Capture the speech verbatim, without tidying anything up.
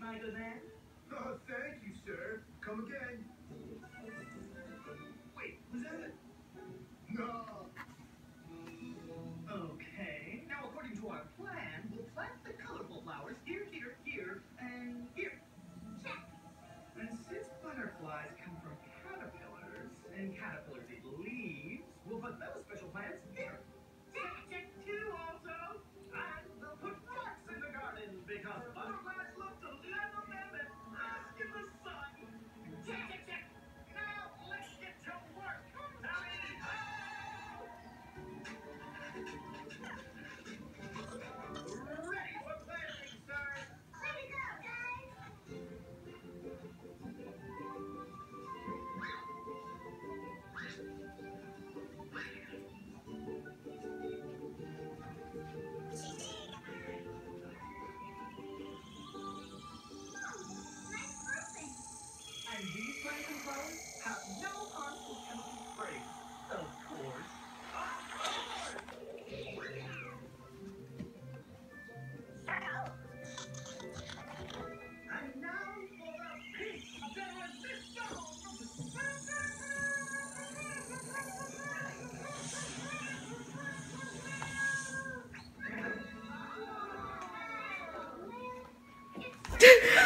my good man? Oh, thank you, sir. Come again. Wait, was that it? No. Okay. Now, according to our plan, we'll plant the colorful flowers here, here, here, and here. Check. And since butterflies come from caterpillars, and caterpillars eat leaves, we'll put those special plants here. Check. Check two also. And we'll put rocks in the garden because butterflies love to live on them and bask in the sun. Check, check, check. Now let's get to work. Tally ho! Ready for planting, sir. Way to go, guys. Nice person. And these plants and flowers have no harmful chemical sprays. Of course. And now for the peace de resistance!